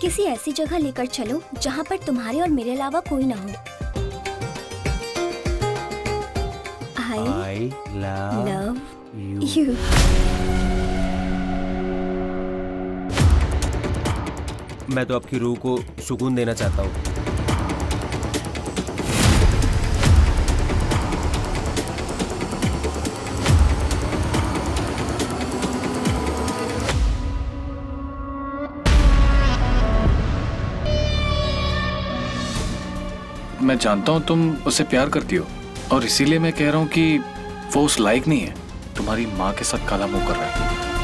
किसी ऐसी जगह लेकर चलो जहाँ पर तुम्हारे और मेरे अलावा कोई ना हो। I love you। मैं तो आपकी रूह को सुकून देना चाहता हूँ। मैं जानता हूँ तुम उससे प्यार करती हो और इसीलिए मैं कह रहा हूँ कि वो उस लायक नहीं है। तुम्हारी माँ के साथ काला मुंह कर रहा है।